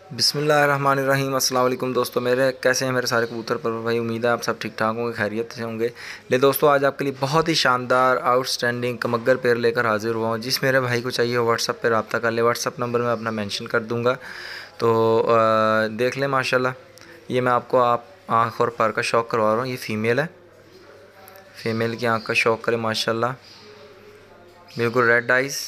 बिस्मिल्लाहिर्रहमानिर्रहीम। अस्सलाम वालेकुम दोस्तों, मेरे कैसे हैं मेरे सारे कबूतर पर भाई। उम्मीद है आप सब ठीक ठाक होंगे, खैरियत से होंगे। ले दोस्तों, आज आपके लिए बहुत ही शानदार आउटस्टैंडिंग कमग्गर पेयर लेकर हाजिर हुआ हूँ। जिस मेरे भाई को चाहिए व्हाट्सअप पर रब्ता कर ले। व्हाट्सअप नंबर मैं अपना मेंशन कर दूँगा, तो देख लें। माशाल्लाह, ये मैं आपको आँख और पर का शौक़ करवा रहा हूँ। ये फ़ीमेल है, फ़ीमेल की आँख का शौक़ करें माशाल्लाह, बिल्कुल रेड आइज़।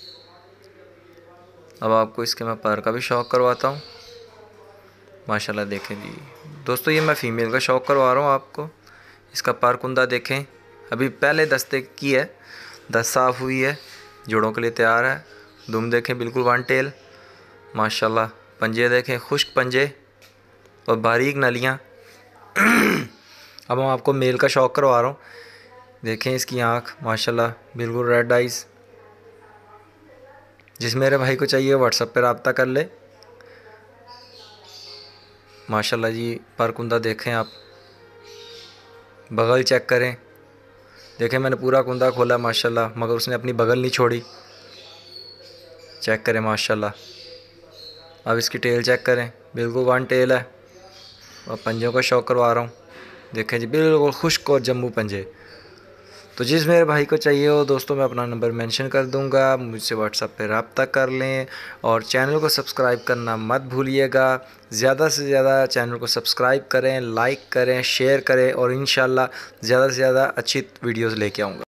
अब आपको इसके मैं पर का भी शौक़ करवाता हूँ माशाल्लाह। देखें जी दोस्तों, ये मैं फ़ीमेल का शौक़ करवा रहा हूँ आपको। इसका पर कुंदा देखें, अभी पहले दस्ते की है, दस्त साफ़ हुई है, जोड़ों के लिए तैयार है। दुम देखें, बिल्कुल वन टेल माशाल्लाह। पंजे देखें, खुश्क पंजे और बारीक नलियाँ। अब मैं आपको मेल का शौक़ करवा रहा हूँ। देखें इसकी आँख माशाल्लाह, बिल्कुल रेड आइज़। जिस मेरे भाई को चाहिए व्हाट्सएप पर रब्ता कर ले माशाल्लाह जी। पर कुंदा देखें आप, बगल चेक करें। देखें मैंने पूरा कुंदा खोला माशाल्लाह, मगर उसने अपनी बगल नहीं छोड़ी। चेक करें माशाल्लाह। अब इसकी टेल चेक करें, बिल्कुल वन टेल है। और पंजों का शौक़ करवा रहा हूँ। देखें जी, बिल्कुल खुश्क और जम्मू पंजे। तो जिस मेरे भाई को चाहिए हो दोस्तों, मैं अपना नंबर मेंशन कर दूंगा, मुझसे व्हाट्सएप पे रब्ता कर लें। और चैनल को सब्सक्राइब करना मत भूलिएगा। ज़्यादा से ज़्यादा चैनल को सब्सक्राइब करें, लाइक करें, शेयर करें, और इंशाल्लाह ज़्यादा से ज़्यादा अच्छी वीडियोज़ लेके आऊँगा।